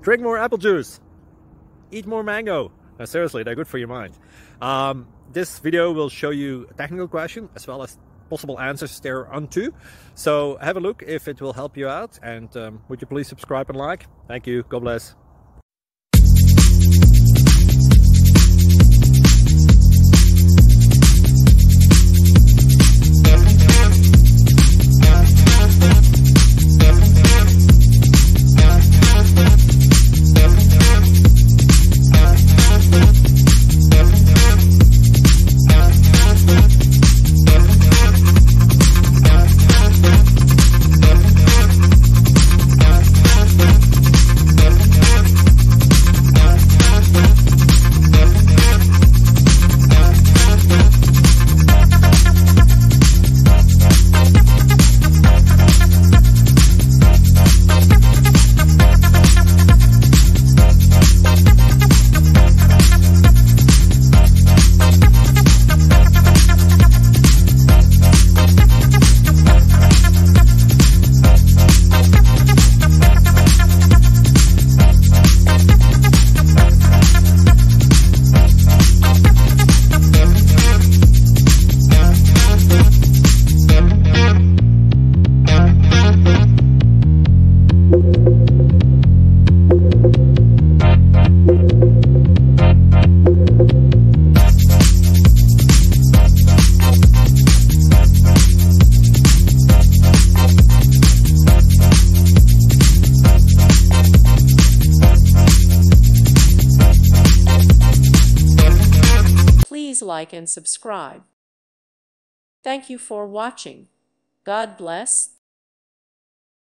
Drink more apple juice. Eat more mango. No, seriously, they're good for your mind. This video will show you a technical question as well as possible answers thereunto. So have a look if it will help you out, and would you please subscribe and like? Thank you. God bless. Please like and subscribe. Thank you for watching. God bless.